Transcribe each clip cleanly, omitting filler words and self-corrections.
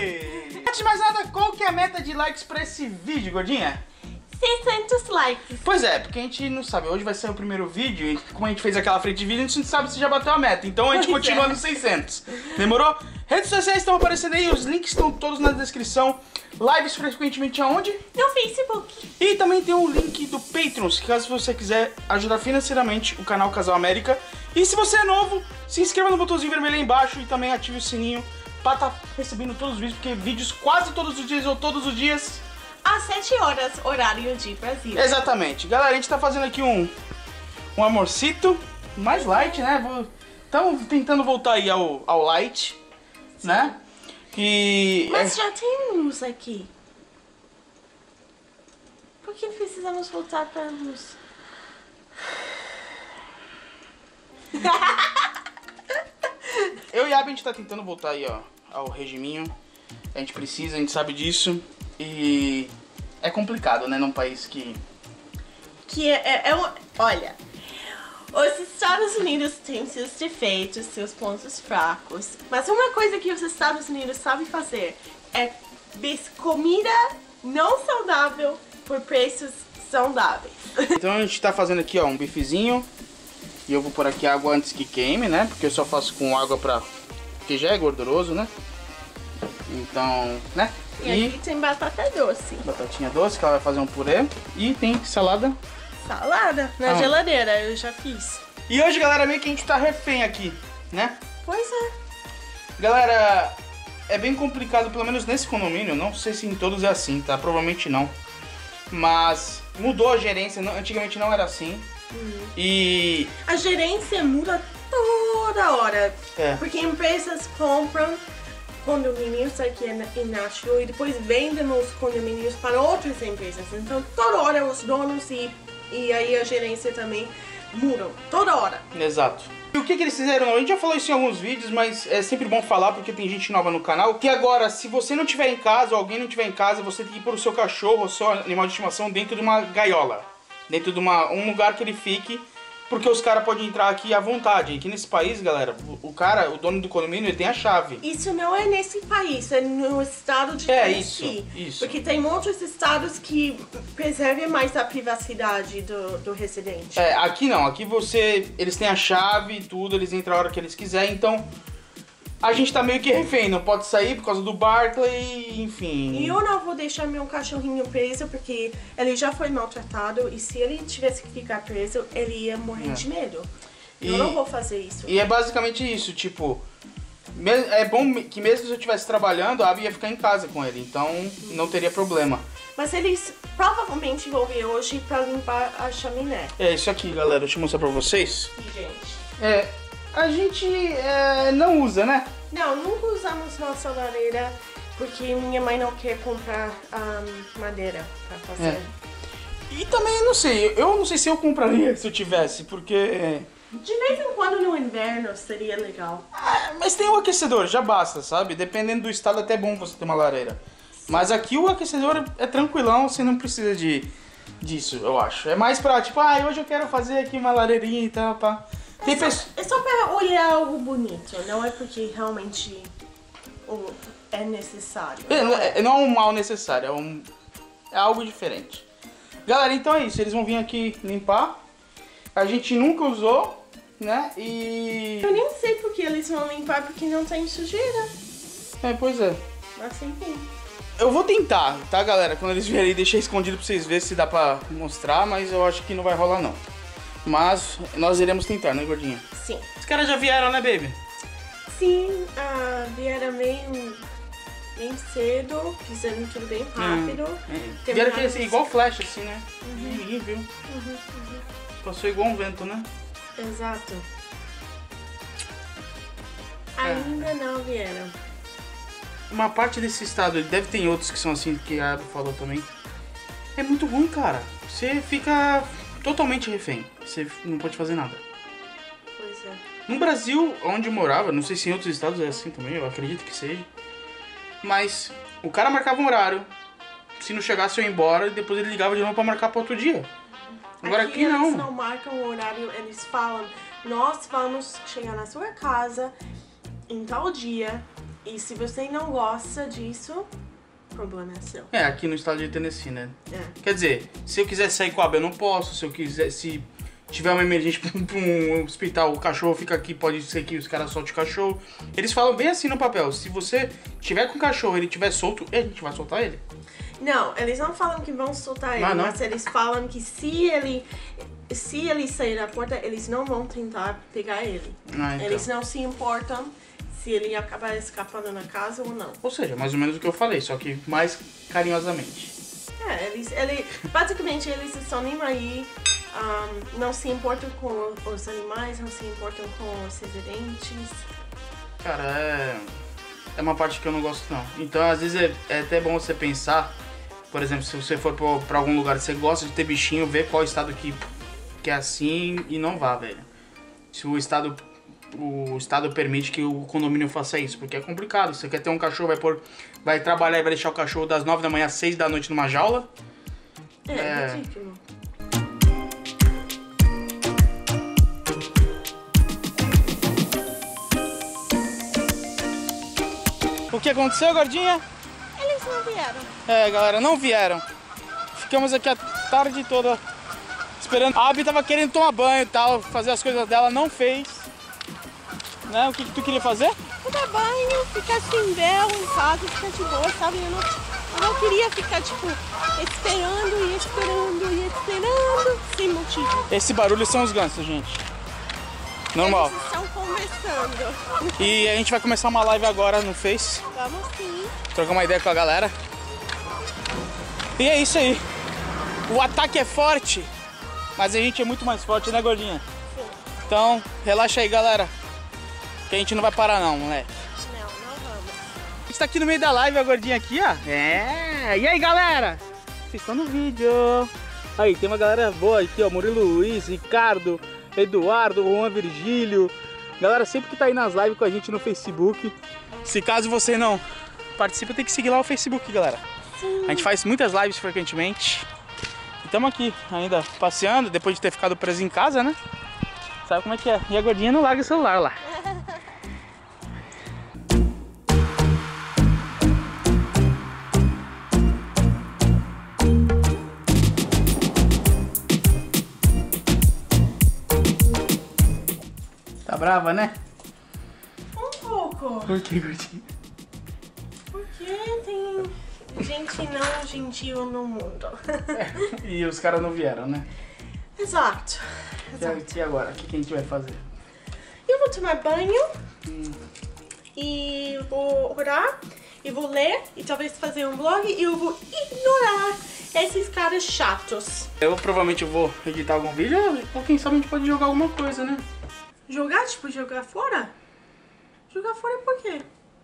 Antes de mais nada, qual que é a meta de likes pra esse vídeo, gordinha? 600 likes. Pois é, porque a gente não sabe, hoje vai ser o primeiro vídeo e como a gente fez aquela frente de vídeo, a gente não sabe se já bateu a meta, então a gente continua nos 600. Demorou? Redes sociais estão aparecendo aí, os links estão todos na descrição. Lives frequentemente aonde? No Facebook. E também tem o link do Patreon, caso você quiser ajudar financeiramente o canal Casal América. E se você é novo, se inscreva no botãozinho vermelho aí embaixo e também ative o sininho pra estar recebendo todos os vídeos, porque vídeos quase todos os dias ou todos os dias Às 7 horas, horário de Brasília. Exatamente. Galera, a gente tá fazendo aqui um amorcito mais light, né? Estamos tentando voltar aí ao light, né? E... Mas já tem luz aqui. Por que precisamos voltar pra luz? Eu e a Abby, a gente tá tentando voltar aí, ó, ao regiminho. A gente precisa, a gente sabe disso. E é complicado, né, num país que... Olha, os Estados Unidos têm seus defeitos, seus pontos fracos. Mas uma coisa que os Estados Unidos sabem fazer é comida não saudável por preços saudáveis. Então a gente tá fazendo aqui, ó, um bifezinho. E eu vou pôr aqui água antes que queime, né? Porque eu só faço com água pra... que já é gorduroso, né? Então, né? E aqui tem batata doce. Batatinha doce, que ela vai fazer um purê. E tem salada. Salada na geladeira, eu já fiz. E hoje, galera, meio que a gente tá refém aqui, né? Pois é. Galera, é bem complicado, pelo menos nesse condomínio. Não sei se em todos é assim, tá? Provavelmente não. Mas mudou a gerência, antigamente não era assim. E... a gerência muda toda hora. É. Porque empresas compram condomínios aqui em Nashville e depois vendem os condomínios para outras empresas. Então toda hora os donos e aí a gerência também mudam. Toda hora. Exato. E o que eles fizeram? A gente já falou isso em alguns vídeos, mas é sempre bom falar porque tem gente nova no canal. Que agora, se você não estiver em casa ou alguém não estiver em casa, você tem que pôr o seu cachorro, o seu animal de estimação dentro de uma gaiola. Dentro de um lugar que ele fique, porque os caras podem entrar aqui à vontade. Aqui nesse país, galera, o dono do condomínio, ele tem a chave. Isso não é nesse país, é no estado de Tennessee. Isso. Porque tem outros estados que preservam mais a privacidade do residente. É, aqui não, aqui eles têm a chave e tudo, eles entram a hora que eles quiserem, então a gente tá meio que refém, não pode sair por causa do Barkley, enfim. E eu não vou deixar meu cachorrinho preso porque ele já foi maltratado e se ele tivesse que ficar preso, ele ia morrer de medo. Eu não vou fazer isso. E é basicamente isso, tipo, é bom que mesmo se eu estivesse trabalhando, a Abby ia ficar em casa com ele, então não teria problema. Mas eles provavelmente vão vir hoje pra limpar a chaminé. É isso aqui, galera, deixa eu mostrar pra vocês. E, gente... a gente não usa, né? Não, nunca usamos nossa lareira porque minha mãe não quer comprar madeira pra fazer. E também, eu não sei se eu compraria se eu tivesse, porque... de vez em quando no inverno seria legal. Mas tem o aquecedor, já basta, sabe? Dependendo do estado, até é bom você ter uma lareira. Mas aqui o aquecedor é tranquilão, você não precisa disso, eu acho. É mais pra, tipo, hoje eu quero fazer aqui uma lareirinha e tal, pá. É só pra olhar algo bonito, não é porque realmente é necessário. Não é um mal necessário, é algo diferente. Galera, então é isso, eles vão vir aqui limpar. A gente nunca usou, né? E... eu nem sei porque eles vão limpar, porque não tem sujeira. Pois é. Assim tem. Eu vou tentar, tá, galera? Quando eles vierem, deixar escondido pra vocês verem se dá pra mostrar, mas eu acho que não vai rolar, não. Mas nós iremos tentar, né, gordinha? Sim. Os caras já vieram, né, baby? Sim, vieram bem cedo, fizeram tudo bem rápido. Vieram aqui assim, igual flash, assim, né? Ninguém viu. Passou igual um vento, né? Exato. Ainda não vieram. Uma parte desse estado, ele deve ter outros que são assim, que a Abby falou também. É muito ruim, cara. Você fica totalmente refém. Você não pode fazer nada. Pois é. No Brasil, onde eu morava, não sei se em outros estados é assim também, eu acredito que seja. Mas o cara marcava um horário. Se não chegasse eu ia embora, e depois ele ligava de novo pra marcar para outro dia. Agora aqui não. Eles não marcam o horário, eles falam: nós vamos chegar na sua casa em tal dia E se você não gosta disso, o problema é seu. É, aqui no estado de Tennessee, né? É. Quer dizer, se eu quiser sair com a Abel, eu não posso. Se eu quiser, se tiver uma emergência pra um hospital, o cachorro fica aqui, pode ser que os caras soltem o cachorro. Eles falam bem assim no papel, se você tiver com o cachorro e ele tiver solto, a gente vai soltar ele. Não, eles não falam que vão soltar ele, mas eles falam que se ele sair da porta, eles não vão tentar pegar ele. Ah, então. Eles não se importam se ele acabar escapando na casa ou não. Ou seja, mais ou menos o que eu falei, só que mais carinhosamente. Basicamente, eles estão nem aí, não se importam com os animais, não se importam com os residentes. Cara, é uma parte que eu não gosto não. Então, às vezes é até bom você pensar, por exemplo, se você for pra algum lugar que você gosta de ter bichinho, ver qual estado que é assim e não vá, velho. Se o estado permite que o condomínio faça isso, porque é complicado. Você quer ter um cachorro, vai trabalhar e vai deixar o cachorro das 9 da manhã às 6 da noite numa jaula? É ridículo. O que aconteceu, gordinha? Eles não vieram. É, galera, não vieram. Ficamos aqui a tarde toda esperando. A Abby tava querendo tomar banho e tal, fazer as coisas dela, não fez. Né? O que tu queria fazer? Tomar banho, ficar assim, belo em casa, ficar de boa, sabe? Eu não queria ficar, tipo, esperando, sem motivo. Esse barulho são os gansos, gente. Normal. Eles estão conversando. E a gente vai começar uma live agora no Face. Vamos sim. Trocar uma ideia com a galera. E é isso aí. O ataque é forte, mas a gente é muito mais forte, né, gordinha? Sim. Então, relaxa aí, galera. Que a gente não vai parar não, moleque. Não vamos. A gente tá aqui no meio da live, a gordinha aqui, ó. É. E aí, galera? Vocês estão no vídeo. Aí, tem uma galera boa aqui, ó. Murilo Luiz, Ricardo, Eduardo, Juan Virgílio. Galera sempre que tá aí nas lives com a gente no Facebook. Se caso você não participa, tem que seguir lá o Facebook, galera. Sim. A gente faz muitas lives frequentemente. E estamos aqui ainda passeando, depois de ter ficado preso em casa, né? Sabe como é que é? E a gordinha não larga o celular lá. Tá brava, né? Um pouco. Por que, gordinha? Porque tem gente não gentil no mundo. E os caras não vieram, né? Exato. E agora? O que a gente vai fazer? Eu vou tomar banho e vou orar e vou ler e talvez fazer um vlog e eu vou ignorar esses caras chatos. Eu provavelmente vou editar algum vídeo ou quem sabe a gente pode jogar alguma coisa, né? Jogar? Tipo, jogar fora? Jogar fora por quê?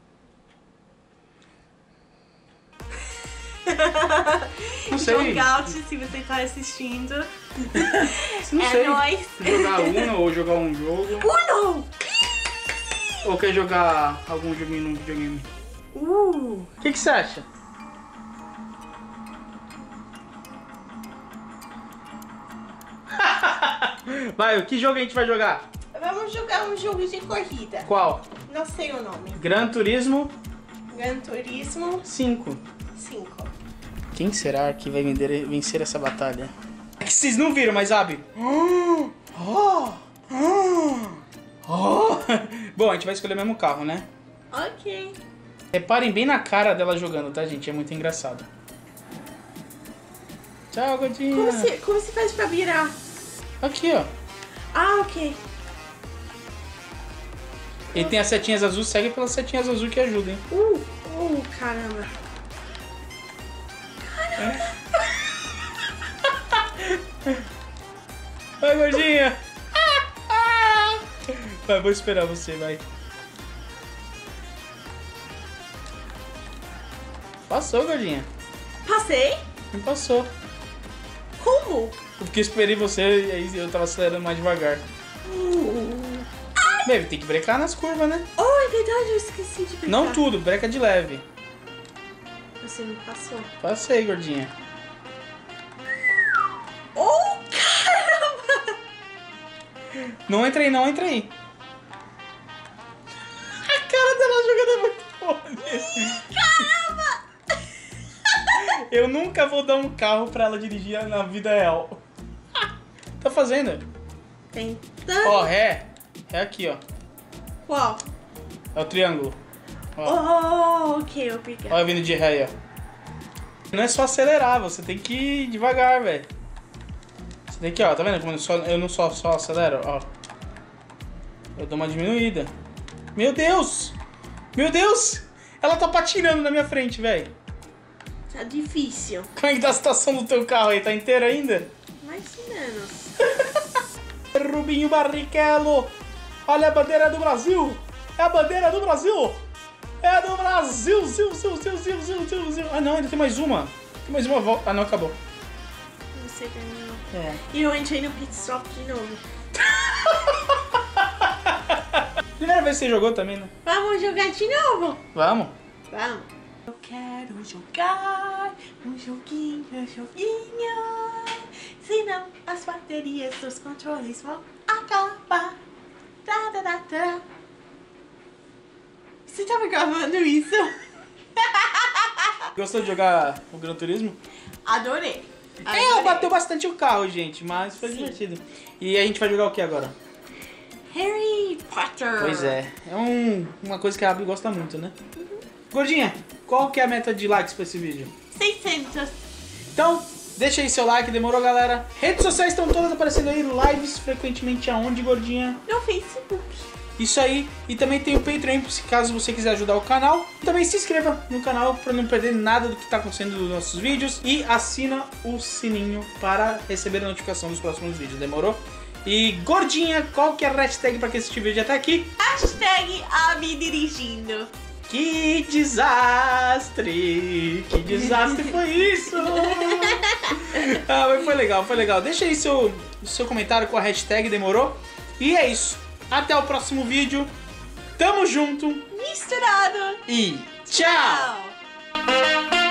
Não sei. Jogar, se você tá assistindo. Não sei. Nóis. Jogar Uno ou jogar um jogo. Uno! Ou quer jogar algum joguinho no videogame? O que você acha? Vai, que jogo a gente vai jogar? Vamos jogar um jogo de corrida. Qual? Não sei o nome. Gran Turismo Gran Turismo 5. 5. Quem será que vai vencer essa batalha? É que vocês não viram, mas Abby. Bom, a gente vai escolher o mesmo carro, né? Ok. Reparem bem na cara dela jogando, tá, gente? É muito engraçado. Tchau, gordinha. Como se faz pra virar? Aqui, ó. Ah, ok. E tem as setinhas azuis, segue pelas setinhas azuis que ajudam, hein? Caramba. Vai, gordinha. Vai, vou esperar você, vai. Passou, gordinha. Passei? Não passou. Como? Porque eu esperei você e aí eu tava acelerando mais devagar. Deve ter que brecar nas curvas, né? Oh, é verdade, eu esqueci de brecar. Não tudo, breca de leve. Você me passou. Passei, gordinha. Oh, caramba! Não entra aí, não entra aí. A cara dela jogando é muito Caramba! Eu nunca vou dar um carro pra ela dirigir na vida real. Tá fazendo? Tentando. Ó, ré. É aqui, ó. Qual? É o triângulo. Oh, ok, obrigado. Olha vindo de ré aí, ó. Não é só acelerar, você tem que ir devagar, velho. Você tem que, ó, tá vendo como eu não só acelero, ó. Eu dou uma diminuída. Meu Deus! Meu Deus! Ela tá patinando na minha frente, velho. Tá difícil. Como é que tá a situação do teu carro aí? Tá inteiro ainda? Mais ou menos. Rubinho Barrichello! Olha a bandeira do Brasil! É a bandeira do Brasil! É do Brasil! Zil. Ah não, ainda tem mais uma. Tem mais uma volta. Ah não, acabou. Você ganhou. É. E eu entrei no pit stop de novo. Primeira vez que você jogou também, né? Vamos jogar de novo? Vamos. Vamos. Eu quero jogar um joguinho. Senão as baterias dos controles vão acabar. Você tava gravando isso? Gostou de jogar o Gran Turismo? Adorei. Bateu bastante o carro, gente, mas foi divertido. E a gente vai jogar o que agora? Harry Potter. Pois é, uma coisa que a Abby gosta muito, né? Gordinha, qual que é a meta de likes pra esse vídeo? 600. Então, deixa aí seu like, demorou, galera? Redes sociais estão todas aparecendo aí, lives frequentemente aonde, Gordinha? No Facebook. Isso aí, e também tem o Patreon, se caso você quiser ajudar o canal. Também se inscreva no canal para não perder nada do que está acontecendo nos nossos vídeos. E assina o sininho para receber a notificação dos próximos vídeos, demorou? E Gordinha, qual que é a hashtag para quem assistiu o vídeo até aqui? Hashtag Abby dirigindo. Que desastre! Que desastre foi isso? Ah, mas foi legal, foi legal. Deixa aí seu comentário com a hashtag, demorou? E é isso. Até o próximo vídeo. Tamo junto. Misturado. E tchau! Tchau.